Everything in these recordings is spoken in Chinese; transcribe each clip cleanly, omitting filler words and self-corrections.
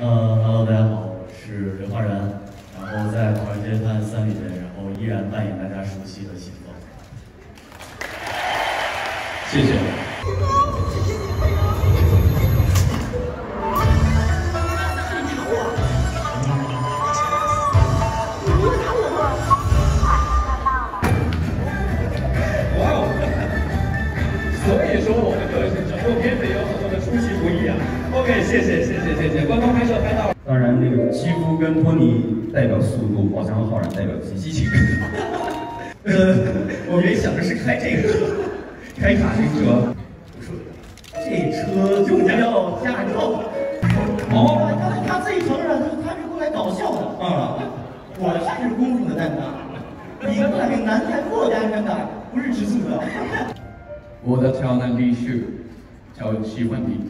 Hello， 大家好，我是刘昊然，然后在《唐人街探案3》里面，然后依然扮演大家熟悉的秦风。谢谢。 哇哦！所以说我们整部片子有很多的出其不意啊。OK， 谢谢，官方拍摄拍到了。 当然，那个基夫跟托尼代表速度，宝强和浩然代表激情。我原想的是开这个车，开卡丁车。我说这车就叫驾照。哦，他自己承认他是过来搞笑的啊。我才是公主的担当，你那个男太过担当的，不是吃素的。 我的挑男必须叫喜欢你。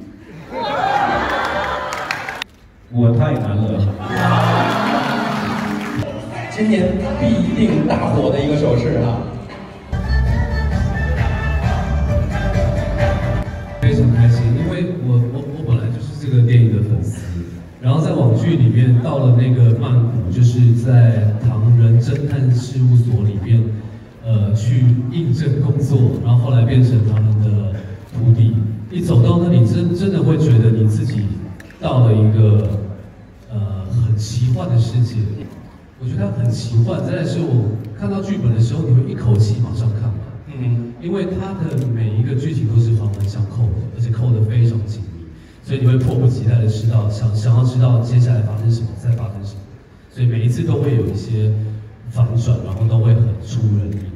我太难了。 今年必定大火的一个手势啊！ 非常开心，因为我本来就是这个电影的粉丝，然后在网剧里面到了那个曼谷，就是在唐人侦探事务所里面，去应征工作，然后后来变成他们的徒弟。一走到那里，真的会觉得你自己到了一个很奇幻的世界。我觉得它很奇幻。再来是我看到剧本的时候，你会一口气马上看完，因为它的每一个剧情都是环环相扣的，而且扣得非常紧密，所以你会迫不及待的想要知道接下来发生什么，再发生什么，所以每一次都会有一些反转，然后都会很出人意料。